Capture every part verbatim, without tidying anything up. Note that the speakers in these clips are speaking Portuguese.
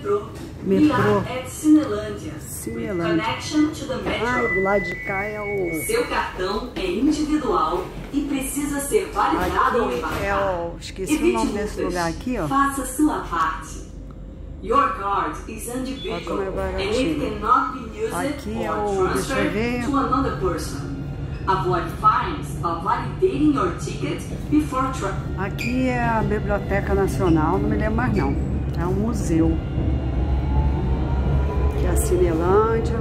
metrô. Metrô. We are at Cinelândia. Cinelândia. Connection to the metro. Ah, do lado de cá é o... Seu cartão é individual e precisa ser validado ao Aqui embarcar. é o... Esqueci Evite o nome desse multas. lugar aqui, ó. Faça sua parte. Your card is Olha individual como é and it baratinho. cannot be used Aqui é or o... Deixa eu transferred ver. to another person. Avoid fines by validating your ticket before tra Aqui é a Biblioteca Nacional, não me lembro mais não. É um museu. Aqui é a Cinelândia.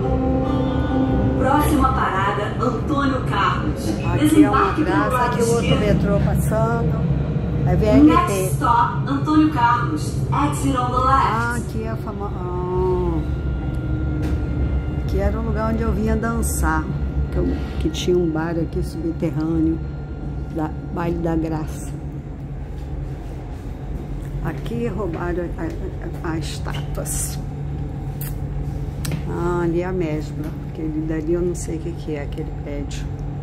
Próxima parada, Antônio Carlos. Aqui é uma Desembarque pelo praça, lado aqui o outro esquerdo. metrô passando. É Next V L T. stop, Antônio Carlos. Exit on the Ah, left. aqui é a famosa... Ah. Aqui era o lugar onde eu vinha dançar. Que, eu... que tinha um bar aqui subterrâneo. Da... Baile da Graça. Aqui roubaram as estátuas. Ah, ali é a Mesbla. Aquele dali eu não sei o que, que é, aquele prédio.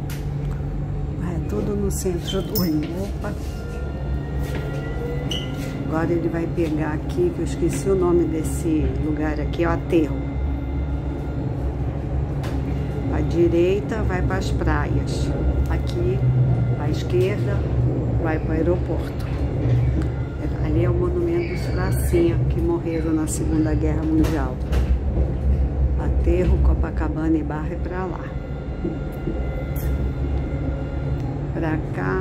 É tudo no centro do Rio. Opa! Agora ele vai pegar aqui, que eu esqueci o nome desse lugar aqui, é o aterro. À direita vai para as praias. Aqui, à esquerda, vai para o aeroporto. Ali é o monumento dos Pracinha, que morreram na Segunda Guerra Mundial. Aterro, Copacabana e Barra é para lá. Para cá.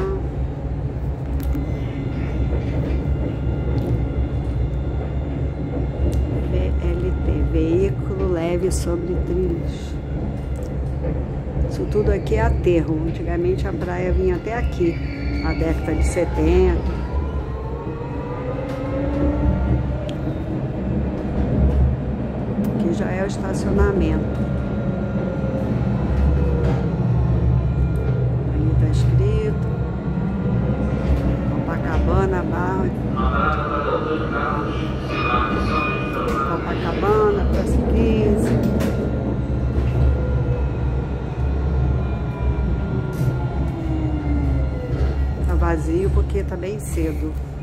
V L T, veículo leve sobre trilhos. Isso tudo aqui é aterro. Antigamente a praia vinha até aqui, na década de setenta. Aqui já é o estacionamento. Ali está escrito Copacabana, Barra. Copacabana, Praça quinze. Tá vazio porque tá bem cedo.